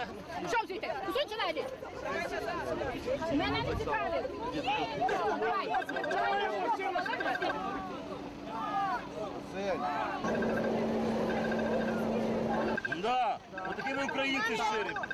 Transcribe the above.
Що звідти? Зучинайте! Мене не цікавить! Давай! Да, отакі ми українці щирі.